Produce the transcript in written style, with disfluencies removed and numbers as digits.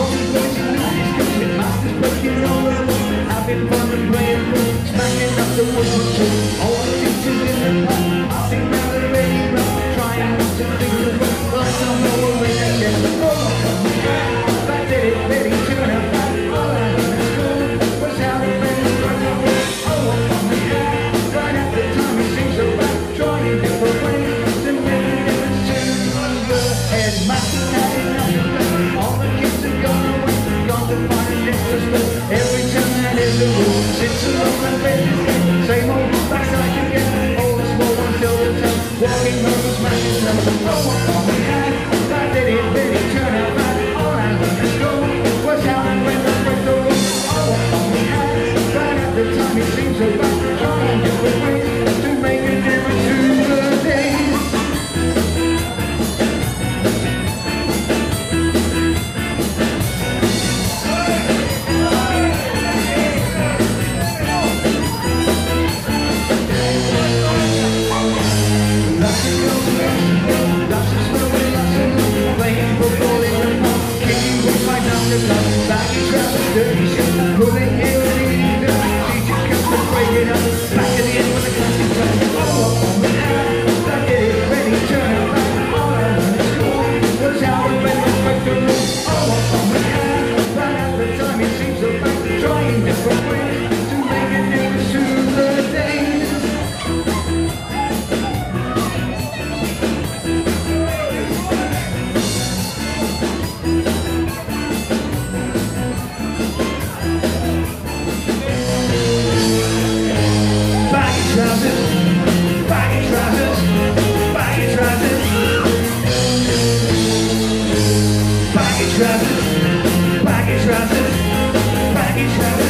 Horses racing, losing skills, masters breaking all the rules. Having fun and playing pool, smashing up the woodwork too. All the teachers in the pub, I think now they're ready rough, trying not to think of what like some more way again. Oh, I did it, ready, turn up. All I knew in school was how the friends run the world. Oh, I'm the guy, right at the time it seems so bad, trying different ways to make a difference to the headmaster. Had enough, all the kids have gone away, gone to find a distance. Every time that is the rule, sits alone and faces it. Same old backside again, all the small ones tell the tale, walking home and smashing them. Oh, on the hand, I did it, baby, turn out bad. All I learned in school was how and when to break the rules. Oh, on the hand, right at the time it seems so bad, trying different ways to make a difference to the days. Baggy trousers, dirty shoes, pulling hair and eating dirt. Teacher comes to break it up, back at the end with a classic track. Oh, on the hand, I get it ready, turn it back. All I learned in school was how to bend and break the rules. Oh, on the hand, right at the time it seems so bad, trying different ways to make a difference to the days. Trousers, baggy trousers, baggy trousers, baggy trousers, baggy trousers, baggy trousers.